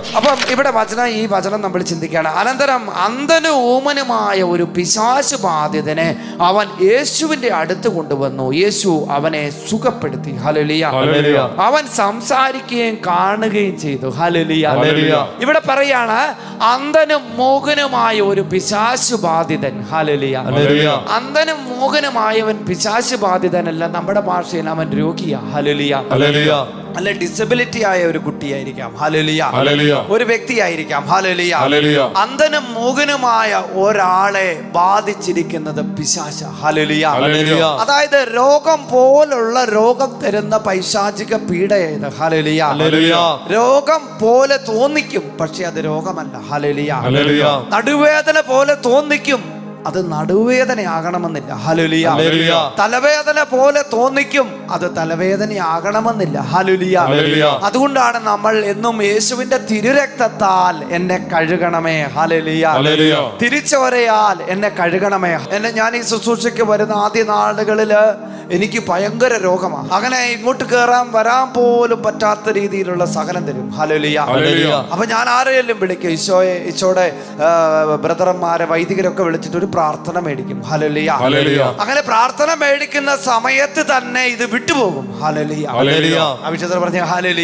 അപ്പം ഇവിടെ ഈ വചനം നമ്മൾ ചിന്തിക്കുകയാണ്. അനന്തരം അന്ധനും ഊമനുമായ ഒരു പിശാച് ബാധിതനെ അവൻ യേശുവിന്റെ അടുത്ത് കൊണ്ടുവന്നു. യേശു അവനെ സുഖപ്പെടുത്തി. ഹല്ലേലൂയ. അവൻ സംസാരിക്കുകയും കാണുകയും ചെയ്തു. ഹല്ലേലൂയ. ഇവിടെ പറയാണ് അന്ധനും മൂകനുമായ ഒരു പിശാച് ബാധിതൻ. ഹല്ലേലൂയ. അന്ധനും മൂകനുമായവൻ പിശാച് ബാധിതനല്ല, നമ്മുടെ ഭാഷയിൽ അവൻ രോഗിയാ. ഹല്ലേലൂയ. അല്ല, ഡിസബിലിറ്റി ആയ ഒരു കുട്ടിയായിരിക്കാം. ഹല്ലേലൂയ. ഒരു വ്യക്തിയായിരിക്കാം. ഹല്ലേലൂയ. അന്ധനും മൂകനുമായ ഒരാളെ ബാധിച്ചിരിക്കുന്നത് പിശാച. ഹല്ലേലൂയ. അതായത് രോഗം പോലുള്ള രോഗം തരുന്ന പൈശാചിക പീഡയത്. ഹല്ലേലൂയ. രോഗം പോലെ തോന്നിക്കും, പക്ഷെ അത് രോഗമല്ല. ഹല്ലേലൂയ. നടുവേദന പോലെ തോന്നിക്കും, അത് നടുവേദനയാകണമെന്നില്ല. ഹല്ലേലൂയ. തലവേദന പോലെ തോന്നിക്കും, അത് തലവേദനയാകണമെന്നില്ല. ഹല്ലേലൂയ. അതുകൊണ്ടാണ് നമ്മൾ എന്നും യേശുവിന്റെ തിരുരക്തത്താൽ എന്നെ കഴുകണമേ. ഹല്ലേലൂയ. തിരിച്ചവരയാൽ എന്നെ കഴുകണമേ. ഞാൻ ഈ ശുശ്രൂഷയ്ക്ക് വരുന്ന ആദ്യ നാളുകളില് എനിക്ക് ഭയങ്കര രോഗമാണ്. അങ്ങനെ ഇങ്ങോട്ട് വരാൻ പോലും പറ്റാത്ത രീതിയിലുള്ള സഹനം തരും. ഹല്ലേലൂയ. അപ്പൊ ഞാൻ ആരെയെല്ലാം വിളിക്കും, ഈശോയുടെ ബ്രദർമാരെ വൈദികരൊക്കെ വിളിച്ചിട്ട് ഒരു പ്രാർത്ഥന മേടിക്കും. ഹല്ലേലൂയ. അങ്ങനെ പ്രാർത്ഥന മേടിക്കുന്ന സമയത്ത് തന്നെ ഇത് വിട്ടുപോകും. ഹല്ലേലൂയ. അഭിഷേകർ പറഞ്ഞ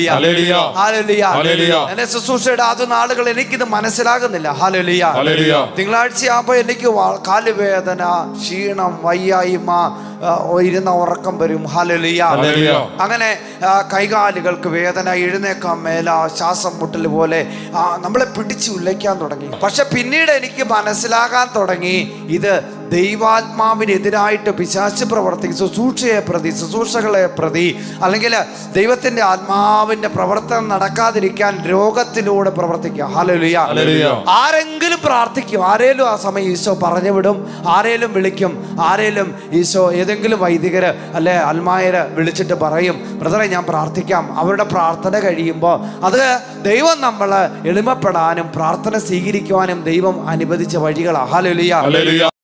ഹല്ലേലൂയ. എന്റെ ശുശ്രൂഷയുടെ ആദ്യ നാളുകൾ എനിക്കിത് മനസ്സിലാകുന്നില്ല. ഹല്ലേലൂയ. തിങ്കളാഴ്ച ആകുമ്പോ എനിക്ക് കാലുവേദന, ക്ഷീണം, വയ്യായ്മ, ഇരുന്ന ഉറക്കം വരും. ഹല്ലേലൂയ. അങ്ങനെ കൈകാലുകൾക്ക് വേദന, എഴുന്നേക്കാൻ മേല, ശ്വാസം മുട്ടൽ പോലെ നമ്മളെ പിടിച്ച് ഉലയ്ക്കാൻ തുടങ്ങി. പക്ഷെ പിന്നീട് എനിക്ക് മനസ്സിലാകാൻ തുടങ്ങി, ഇത് ദൈവാത്മാവിനെതിരായിട്ട് പിശാച് പ്രവർത്തിക്കും. ശുശ്രൂഷകളെ പ്രതി അല്ലെങ്കിൽ ദൈവത്തിന്റെ ആത്മാവിന്റെ പ്രവർത്തനം നടക്കാതിരിക്കാൻ രോഗത്തിലൂടെ പ്രവർത്തിക്കുക. ഹല്ലേലൂയ. ആരെങ്കിലും പ്രാർത്ഥിക്കും, ആരേലും ആ സമയം ഈശോ പറഞ്ഞു വിടും, ആരേലും വിളിക്കും, ആരേലും ഈശോ ഏതെങ്കിലും വൈദികര് അല്ലെ അൽമായര് വിളിച്ചിട്ട് പറയും, ബ്രദറെ ഞാൻ പ്രാർത്ഥിക്കാം. അവരുടെ പ്രാർത്ഥന കഴിയുമ്പോൾ അത് ദൈവം നമ്മള് എളിമപ്പെടാനും പ്രാർത്ഥന സ്വീകരിക്കുവാനും ദൈവം അനുവദിച്ച വഴികളാണ്. ഹല്ലേലൂയ.